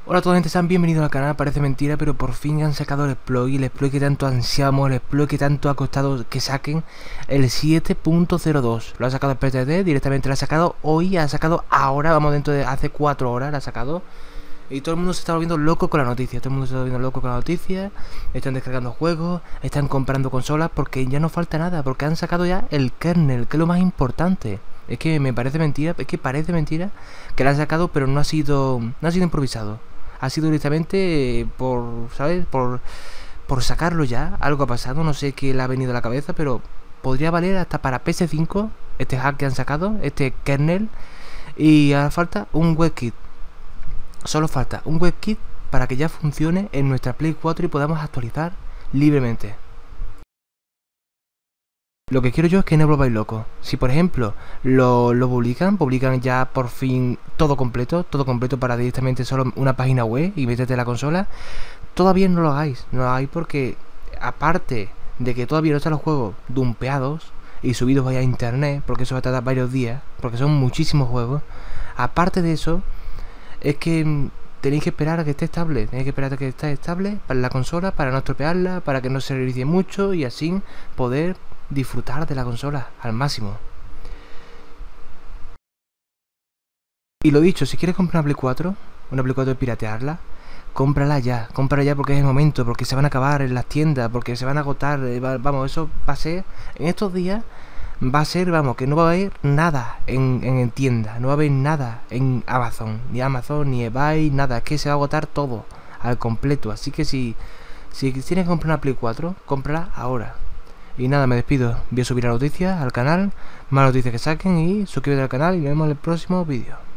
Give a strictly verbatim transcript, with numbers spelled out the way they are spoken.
Hola a toda gente, sean bienvenidos al canal. Parece mentira, pero por fin han sacado el exploit, el exploit que tanto ansiamos, el exploit que tanto ha costado que saquen, el siete punto cero dos. Lo ha sacado el P T D, directamente lo ha sacado hoy, ha sacado ahora, vamos dentro de hace cuatro horas, lo ha sacado. Y todo el mundo se está volviendo loco con la noticia, todo el mundo se está volviendo loco con la noticia. Están descargando juegos, están comprando consolas, porque ya no falta nada, porque han sacado ya el kernel, que es lo más importante. Es que me parece mentira, es que parece mentira que lo han sacado, pero no ha sido, no ha sido improvisado. Ha sido directamente por, ¿sabes? Por, por sacarlo ya. Algo ha pasado, no sé qué le ha venido a la cabeza, pero podría valer hasta para P S cinco este hack que han sacado, este kernel. Y ahora falta un webkit. Solo falta un webkit para que ya funcione en nuestra Play cuatro y podamos actualizar libremente. Lo que quiero yo es que no volváis locos. Si por ejemplo lo, lo publican, publican ya por fin todo completo, todo completo para directamente solo una página web y meterte en la consola, todavía no lo hagáis, no lo hagáis porque aparte de que todavía no están los juegos dumpeados y subidos a internet, porque eso va a tardar varios días, porque son muchísimos juegos, aparte de eso, es que tenéis que esperar a que esté estable, tenéis que esperar a que esté estable para la consola, para no estropearla, para que no se reinicie mucho y así poder disfrutar de la consola al máximo. Y lo dicho, si quieres comprar una Play cuatro, una Play cuatro y piratearla, cómprala ya, cómprala ya porque es el momento, porque se van a acabar en las tiendas, porque se van a agotar, vamos, eso va a ser, en estos días, va a ser, vamos, que no va a haber nada en, en, en tiendas, no va a haber nada en Amazon, ni Amazon, ni eBay, nada, es que se va a agotar todo, al completo, así que si, si tienes que comprar una Play cuatro, cómprala ahora. Y nada, me despido, voy a subir la noticia al canal, más noticias que saquen y suscríbete al canal y nos vemos en el próximo vídeo.